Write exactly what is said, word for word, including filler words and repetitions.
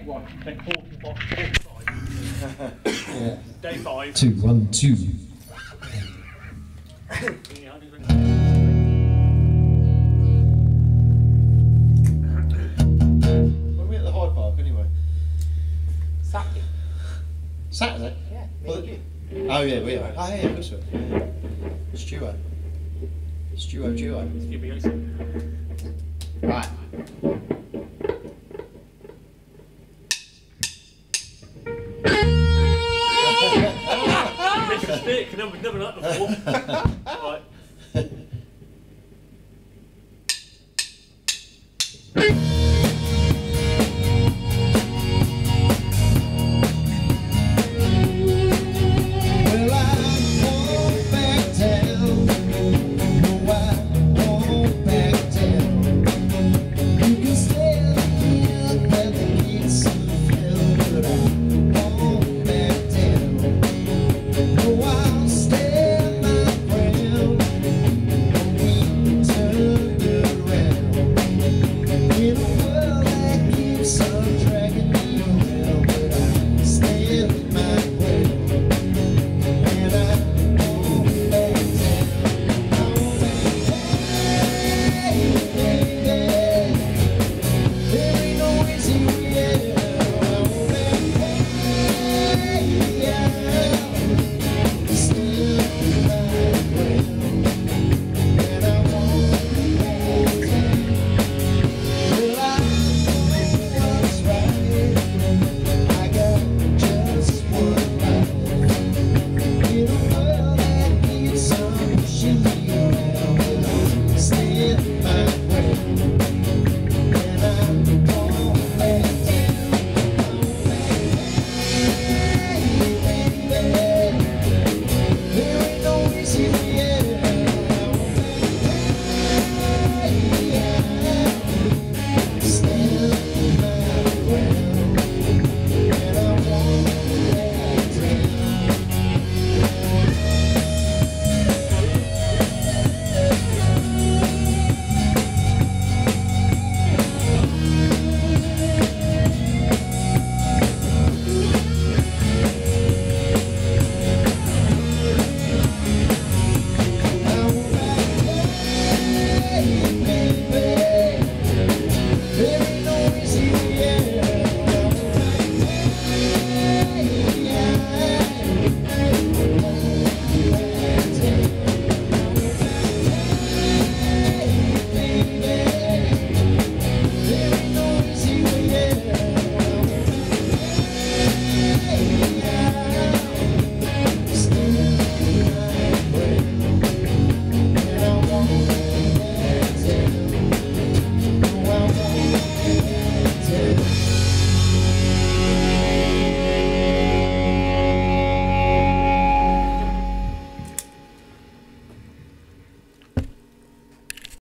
one. Take forty-five. forty-five. Yeah. Day five. Two, one, two. When are we at the Hyde Park anyway? Saturday. Saturday? Yeah, me Well, and you. Oh yeah, we are. Oh yeah, of course we are. Yeah. Stuart. Stuart duo. Give me yours. Right. Missed the stick. Never, never done that before.